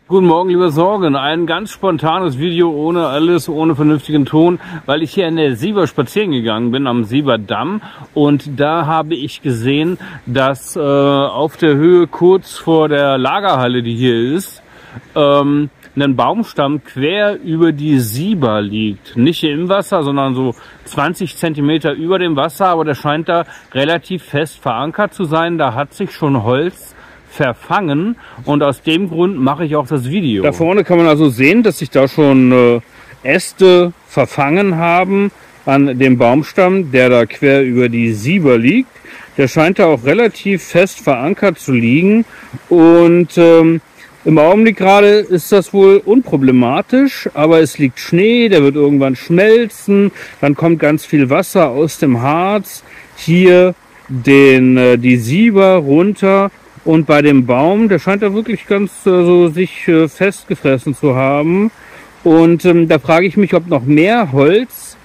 Guten Morgen, lieber Sorgen. Ein ganz spontanes Video ohne alles, ohne vernünftigen Ton, weil ich hier in der Sieber spazieren gegangen bin, am Sieberdamm. Und da habe ich gesehen, dass auf der Höhe kurz vor der Lagerhalle, die hier ist, ein Baumstamm quer über die Sieber liegt. Nicht hier im Wasser, sondern so 20 Zentimeter über dem Wasser, aber der scheint da relativ fest verankert zu sein. Da hat sich schon Holz verfangen und aus dem Grund mache ich auch das Video. Da vorne kann man also sehen, dass sich da schon Äste verfangen haben an dem Baumstamm, der da quer über die Sieber liegt. Der scheint da auch relativ fest verankert zu liegen und im Augenblick gerade ist das wohl unproblematisch, aber es liegt Schnee, der wird irgendwann schmelzen, dann kommt ganz viel Wasser aus dem Harz hier die Sieber runter. Und bei dem Baum, der scheint da wirklich ganz so sich festgefressen zu haben. Und da frage ich mich, ob noch mehr Holz,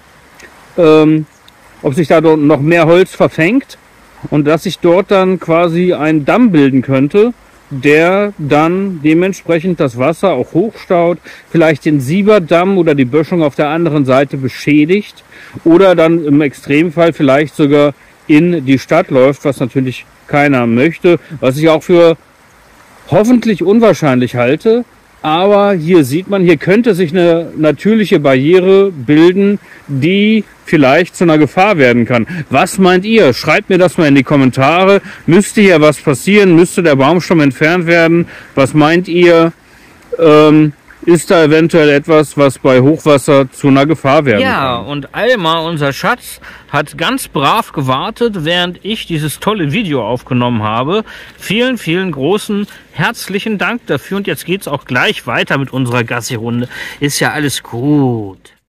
ob sich da noch mehr Holz verfängt und dass sich dort dann quasi ein Damm bilden könnte, der dann dementsprechend das Wasser auch hochstaut, vielleicht den Sieberdamm oder die Böschung auf der anderen Seite beschädigt oder dann im Extremfall vielleicht sogar in die Stadt läuft, was natürlich keiner möchte, was ich auch für hoffentlich unwahrscheinlich halte. Aber hier sieht man, hier könnte sich eine natürliche Barriere bilden, die vielleicht zu einer Gefahr werden kann. Was meint ihr? Schreibt mir das mal in die Kommentare. Müsste hier was passieren? Müsste der Baumstamm entfernt werden? Was meint ihr? Ist da eventuell etwas, was bei Hochwasser zu einer Gefahr werden kann? Ja, und Alma, unser Schatz, hat ganz brav gewartet, während ich dieses tolle Video aufgenommen habe. Vielen, vielen großen, herzlichen Dank dafür. Und jetzt geht's auch gleich weiter mit unserer Gassi-Runde. Ist ja alles gut.